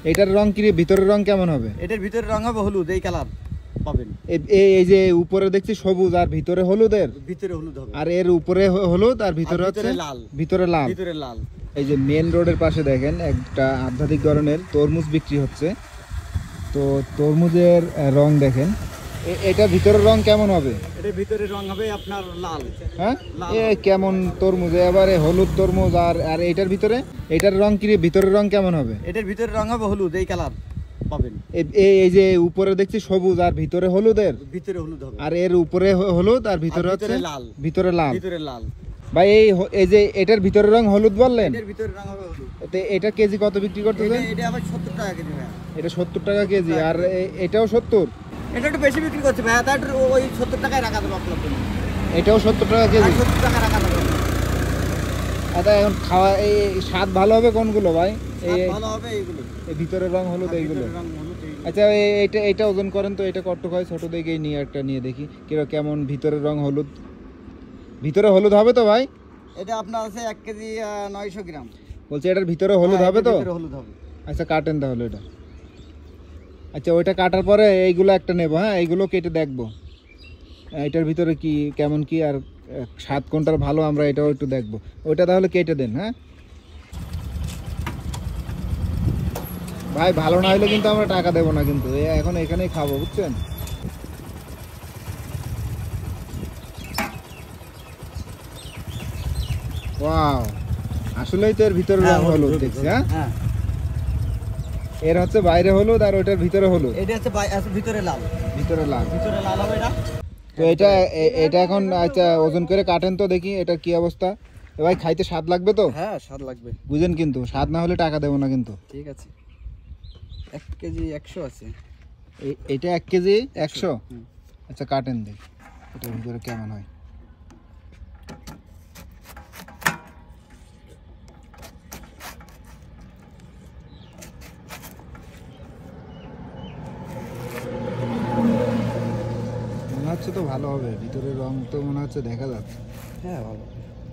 এটার রং কি ভিতরের রং কেমন হবে? এটার ভিতরের রং হবে হলুদ, এই কালার পাবেন। এই যে উপরে দেখছি সবুজ আর ভিতরে হলুদের, ভিতরে হলুদ হবে, আর এর উপরে হলুদ আর ভিতরে হচ্ছে লাল। ভিতরে লাল, ভিতরে লাল। এই যে মেন রোডের পাশে দেখেন একটা আধ্যাত্মিক ধরনের তরমুজ বিক্রি হচ্ছে। তো তরমুজের রং দেখেন, এটা ভিতরের রং কেমন হবে? এটার ভিতরের রং হবে আপনার লাল। হ্যাঁ, কেমন তরমুজ এবারে হলুদ তরমুজ, আর এটার ভিতরে এটার রং কি ভিতরের রং কেমন হবে? এটার ভিতরের রং হবে হলুদ, এই কালার পাবেন। এই যে উপরে দেখছি সবুজ আর ভিতরে হলুদের, ভিতরে হলুদ হবে, আর এর উপরে হলুদ আর ভিতরে হচ্ছে লাল। ভিতরে লাল, ভিতরে লাল ভাই। এই যে এটার ভিতরের রং হলুদ বললেন, এটার ভিতরের রং হবে হলুদ। এটা কেজি কত বিক্রি করতেছেন? এটা আবার 70 টাকা কেজি ভাই। এটা 70 টাকা কেজি, আর এটাও 70? এটা একটু বেশি বিক্রি করছে ভাই, তাই ওই 70 টাকায় রাখা দেবো আপনার জন্য। এটাও 70 টাকা কেজি? 70 টাকা রাখা দেবো। আচ্ছা, এখন খাওয়া এই স্বাদ ভালো হবে কোনগুলো ভাই? ভালো হবে এইগুলো, এই ভিতরের রং হলুদ এইগুলো। আচ্ছা, এটা ওজন করেন তো, এটা কত হয়? ছোট দিকেই নিয়ে একটা নিয়ে দেখি কেমন ভিতরের রং হলুদ। ভিতরে হলুদ হবে তো ভাই? এটা আপনার আছে 1 কেজি 900 গ্রাম। বলছি এটার ভিতরে হলুদ হবে তো? ভিতরে হলুদ হবে। আচ্ছা, কাটেন তাহলে এটা। আচ্ছা, ওইটা কাটার পরে এইগুলো একটা নেব। হ্যাঁ, এইগুলো কেটে দেখবো এটার ভিতরে কি কেমন কি, আর স্বাদ কোনটার ভালো আমরা এটাও একটু দেখবো। ওইটা তাহলে কেটে দেন। হ্যাঁ ভাই, ভালো না হলে কিন্তু আমরা টাকা দেবো না, কিন্তু এখন এখানেই খাবো, বুঝছেন? ওয়াও, আসলেই তো এর ভিতরে রং হলুদ দেখছি। হ্যাঁ, এর হচ্ছে বাইরে হলুদ আর ওইটার ভিতরে হলুদ। এটা হচ্ছে ভিতরে লাল। ভিতরে লাল, ভিতরে লাল হবে এটা। তো এটা এখন আচ্ছা ওজন করে কাটেন তো দেখি এটার কি অবস্থা। ভাই, খাইতে স্বাদ লাগবে তো? হ্যাঁ, স্বাদ লাগবে, বুঝেন, কিন্তু স্বাদ না হলে টাকা দেবো না কিন্তু। ঠিক আছে। 1 কেজি 100 আছে। এটা 1 কেজি 100? আচ্ছা, কাটেন দেখ এটার ভিতরে কেমন হয়। মনে হচ্ছে তো ভালো হবে, ভিতরের রং তো মনে হচ্ছে দেখা যাচ্ছে। হ্যাঁ, ভালো।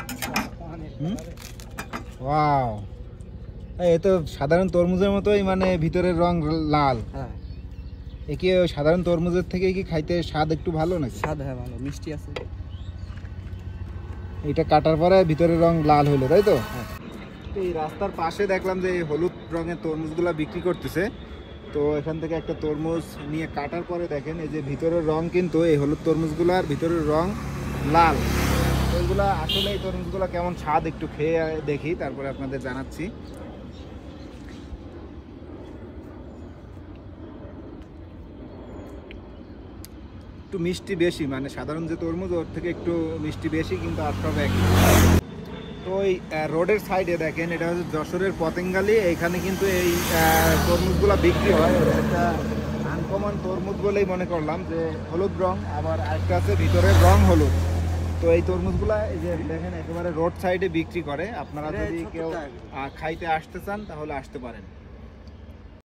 ওয়াও, এ তো সাধারণ তরমুজের মতোই, মানে ভিতরের রং লাল। হ্যাঁ, এ কি সাধারণ তরমুজের থেকে কি খাইতে স্বাদ একটু ভালো নাকি? স্বাদ হ্যাঁ ভালো, মিষ্টি আছে। এটা কাটার পরে ভিতরের রং লাল হলো, তাই তো? হ্যাঁ। এই রাস্তার পাশে দেখলাম যে এই হলুদ রঙের তরমুজগুলা বিক্রি করতেছে। তো এখান থেকে একটা তরমুজ নিয়ে কাটার পরে দেখেন এই যে ভিতরের রং, কিন্তু এই হলুদ তরমুজগুলার ভিতরের রং লাল। ওইগুলা আসলে এই তরমুজগুলা কেমন স্বাদ একটু খেয়ে দেখি, তারপরে আপনাদের জানাচ্ছি। একটু মিষ্টি বেশি, মানে সাধারণ যে তরমুজ ওর থেকে একটু মিষ্টি বেশি, কিন্তু আর সব একই। তো ওই রোডের সাইডে দেখেন, এটা হচ্ছে যশোরের পতেঙ্গালি, এখানে কিন্তু এই তরমুজগুলো বিক্রি হয়। একটা আনকমন তরমুজ বলেই মনে করলাম, যে হলুদ রং, আবার আরেকটা আছে ভিতরের রং হলুদ। তো এই তরমুজগুলা এই যে দেখেন একেবারে রোড সাইডে বিক্রি করে। আপনারা যদি কেউ খাইতে আসতে চান তাহলে আসতে পারেন।